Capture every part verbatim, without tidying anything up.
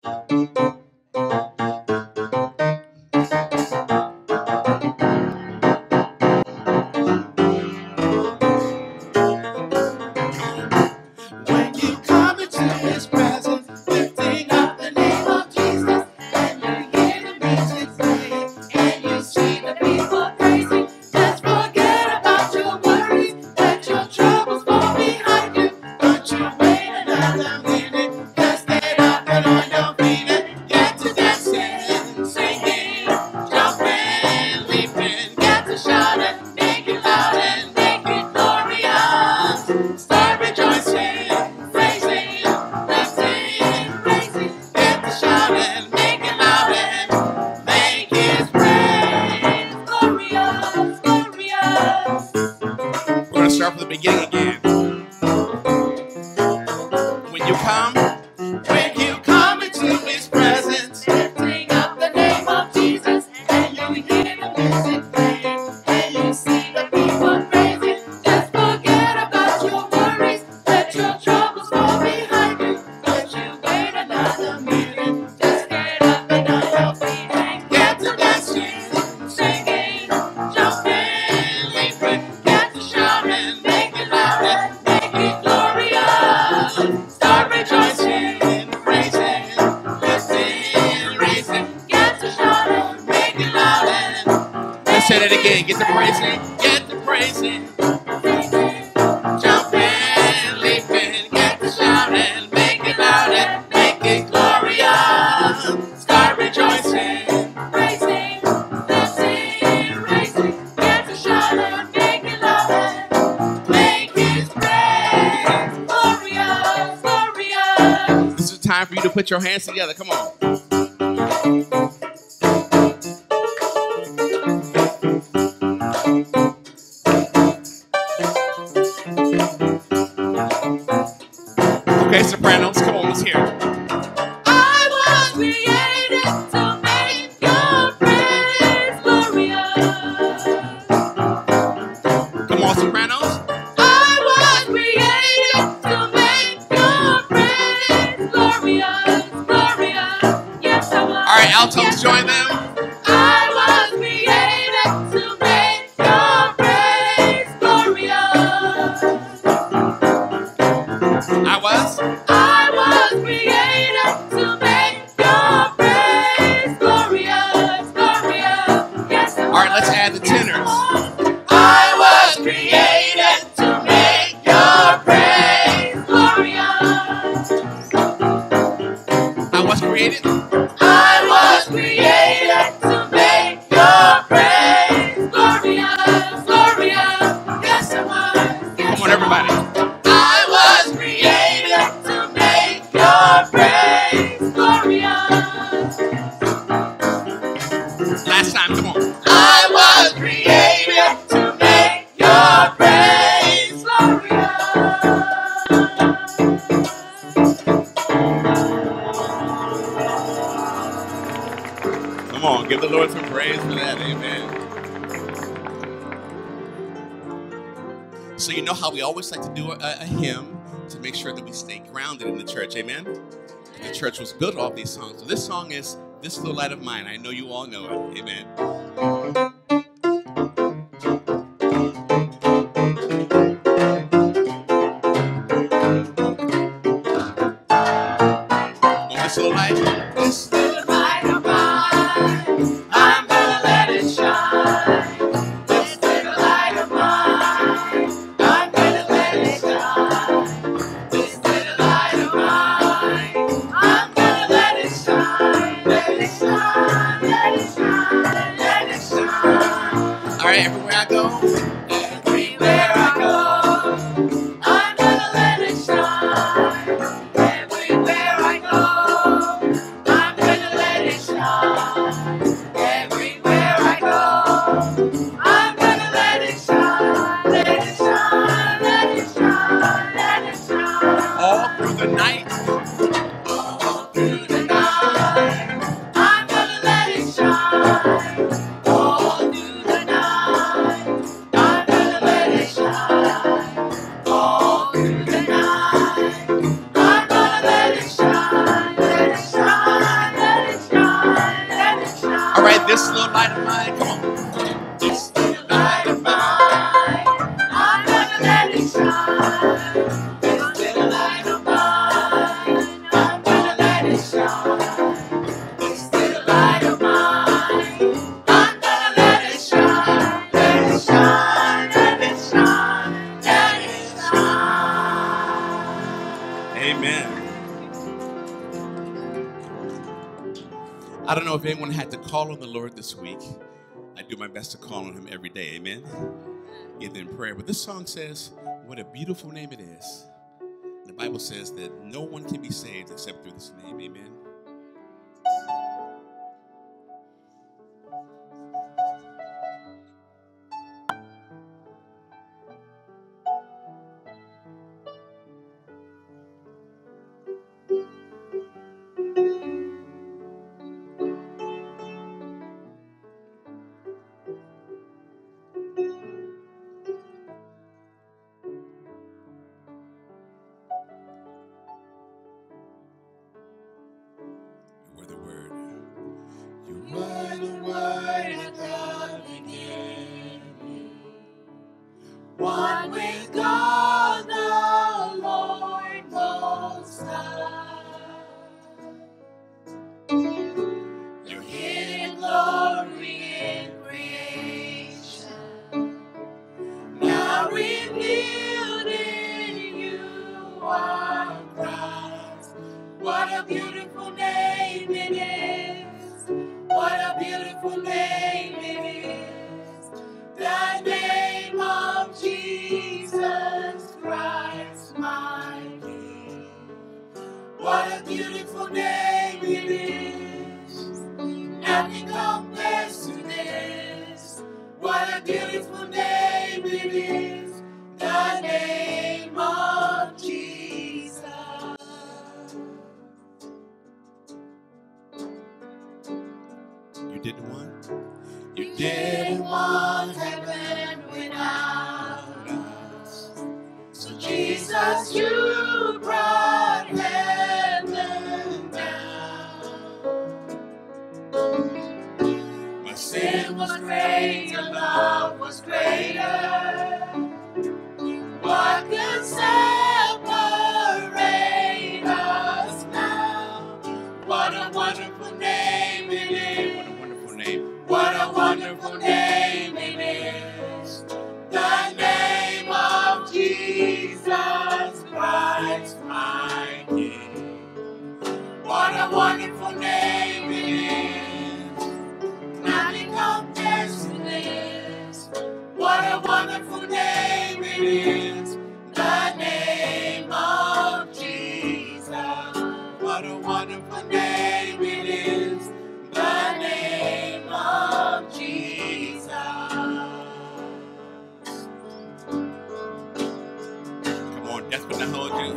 When you come into His presence, lifting up the name of Jesus, and you hear the music playing, and you see the people praising, let's forget about your worries, let your troubles fall behind you. Don't you wait another minute, just get up and on your feet and get to dancing, singing, jumping, leaping, get to shouting, make it loud and make it glorious. Start rejoicing, praising, lifting, praising, get to shouting, make it loud and make His praise glorious, glorious. We're going to start from the beginning again. When you come, when you come into His presence, lifting up the name of Jesus, and you hear the music playing, and you see the people praising, just forget about your worries, let your troubles fall behind you. Don't you wait another minute, just get up and on your feet and get to dancing, singing, jumping, leaping, get to shouting, make it loud and make it glorious. Start rejoicing, praising, lifting, raising, get to shouting, make it loud and let's say that again. Get to praising, get to praising, jumping, leaping, get to shouting, make it loud and make it glorious. Start rejoicing, praising, lifting, raising, get to shouting, make it loud and make His praise glorious, glorious. This is time for you to put your hands together. Come on. Okay, sopranos, come on, let's hear it. I was created to make your praise glorious. Come on, sopranos. I was created to make your praise glorious, glorious. Yes, I was. All right, altos, yes, join them. I was created to make your praise glorious. I was. I was created to make your praise glorious, glorious. Yes, I was. All right, let's add the tenors. I was created to make your praise glorious. I was created. I was created to make your praise glorious, glorious. Yes, I was. Yes, come on, everybody. I was created to make your praise glorious. Last time, come on. I was created to make your praise glorious. Come on, give the Lord some praise for that, amen. So you know how we always like to do a, a hymn to make sure that we stay grounded in the church, amen? The church was built off these songs. So this song is This Little Light of Mine. I know you all know it, amen. This little light, this little light of mine, I'm gonna let it shine. This little light of mine, I'm gonna let it shine. This little light of mine, I'm gonna let it shine. Let it shine, let it shine, let it shine. All right, everywhere I go, everywhere I go, I'm gonna let it shine. Everywhere I go, I'm gonna This little light of mine, come on. This little light of mine, I'm gonna let it shine. This little light of mine, I'm gonna let it shine. This little light of mine, I'm gonna let it shine. Let it shine, let it shine, let it shine. Amen. I don't know if anyone had to call on the Lord this week. I do my best to call on him every day, amen? Get in prayer. But this song says, what a beautiful name it is. The Bible says that no one can be saved except through this name, amen? One with God the Lord Most High. Your hidden glory in creation, now revealed in you are Christ. What a beautiful name it is. What a beautiful name it is. The name of Jesus Christ, my King. What a beautiful name it is. Nothing compares to this. What a beautiful name it is. The name of Jesus. You didn't want? You didn't want heaven without us. So Jesus, you brought heaven down. My sin was great, your love was greater. What could separate us now? What a wonderful name it is. What a wonderful name it is. The name of Jesus Christ, my King. What a wonderful name it is. Nothing compares to this. What a wonderful name it is. The name of Jesus. What a wonderful name it is. The name of Jesus. Come on, death could not hold you.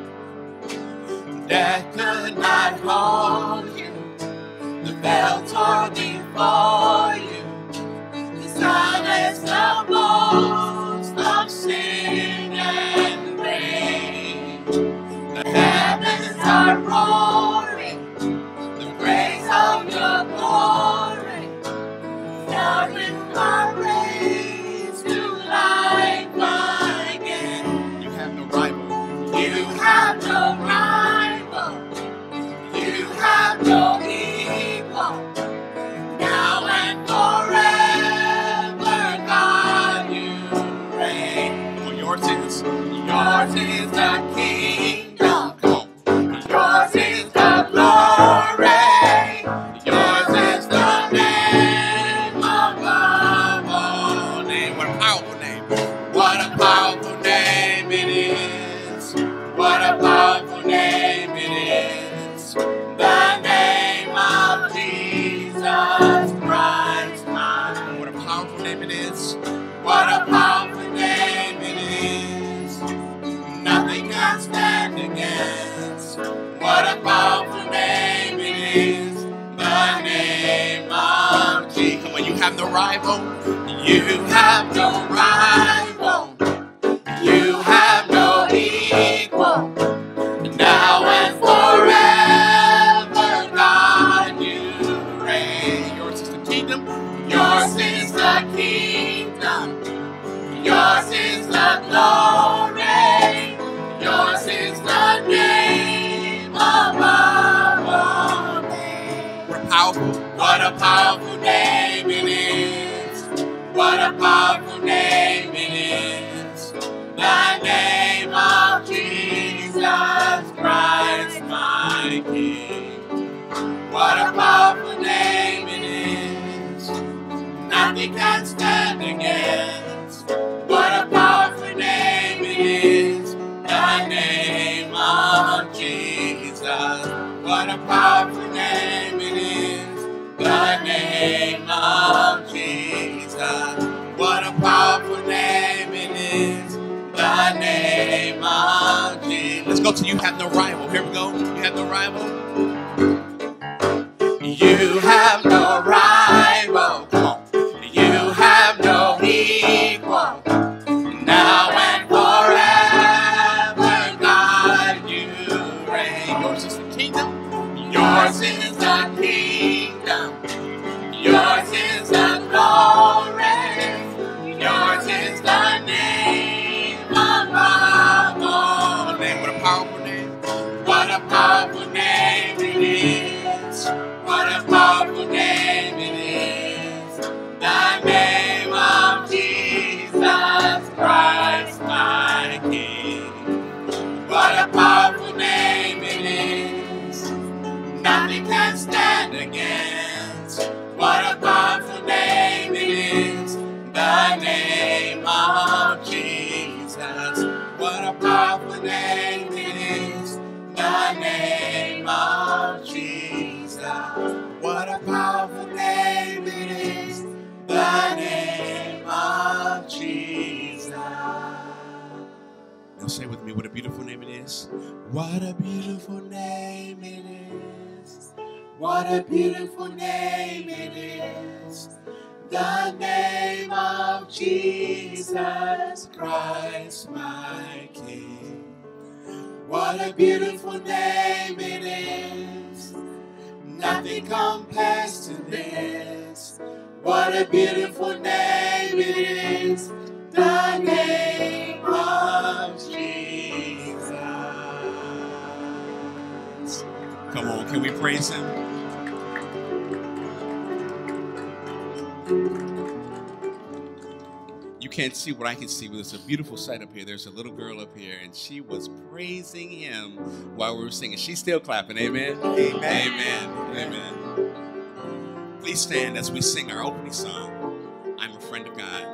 Death could not hold you. The veil tore before you. The silence the bones of sin and rain. The heavens are roaring. The praise of your glory. Darling, our raise to life again. You have no rival. You have no rival. You have no equal. Now and forever, God, you reign. Well, yours is, yours is the kingdom. Come on. Yours is the glory. Yours is the name above all names. What a powerful name. What a powerful name it is. What a powerful name it is. The name of Jesus Christ, mine. What a powerful name it is. What a powerful name it is. Nothing can stand against. What a powerful name it is. The name of Jesus. Come on, you have no rival. You have no rival. You have no equal. Now and forever, God, you reign. Yours is the kingdom. What a powerful name it is. What a powerful name it is. The name of Jesus Christ, my King. What a powerful name it is. Nothing can stand against. What a powerful name it is. The name of Jesus. What a powerful name it is. The name of Jesus. What a powerful name it is. The name of Jesus. Let's go to You Have No Rival. Here we go. You have no rival. You have no rival. Come on. You have no equal. Now and forever, God, you reign. Yours is the kingdom. Yours is the kingdom. Yours is the glory. Yours is the name above all names. What a powerful name. What a powerful name it is. What a powerful name it is. The name of Jesus Christ, my King. What a powerful name it is. Nothing can stand against. What a powerful name it is. The name of Jesus. What a powerful name it is. The name of Jesus. What a powerful name it is. The name of Jesus. Now say with me, what a beautiful name it is. What a beautiful name it is. What a beautiful name it is. The name of Jesus Christ, my King. What a beautiful name it is. Nothing compares to this. What a beautiful name it is. The name of Jesus. Come on, can we praise him? You can't see what I can see, but it's a beautiful sight up here. There's a little girl up here, and she was praising him while we were singing. She's still clapping. Amen? Amen. Amen. Amen. Please stand as we sing our opening song, I'm a Friend of God.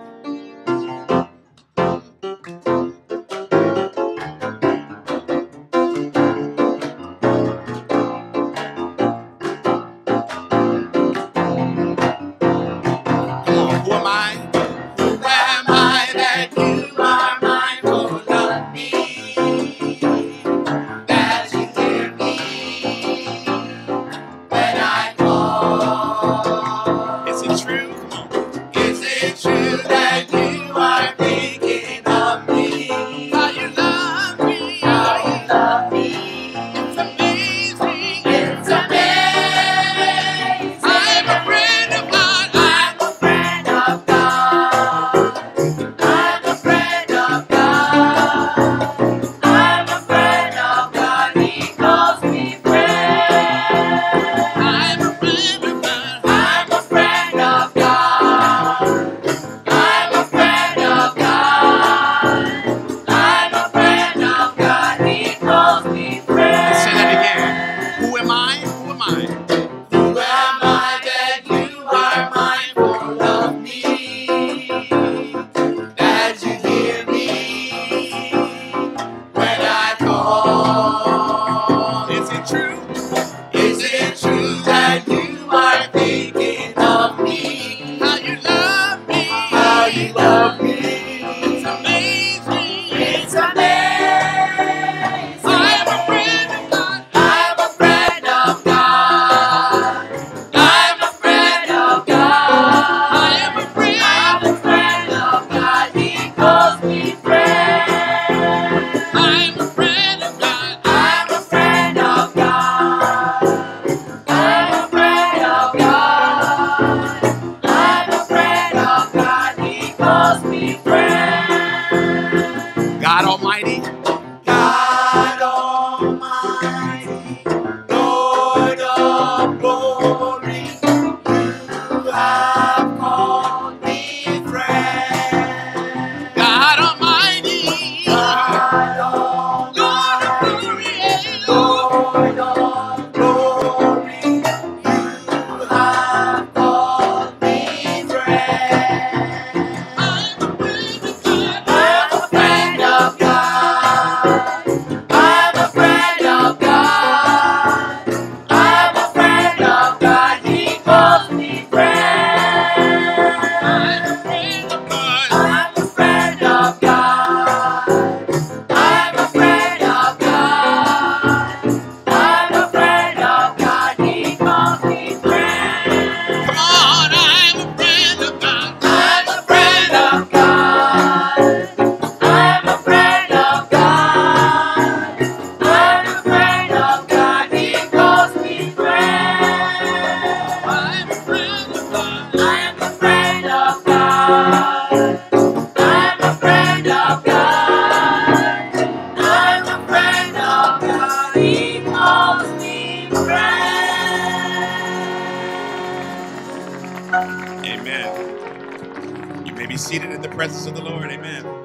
seated in the presence of the Lord. Amen.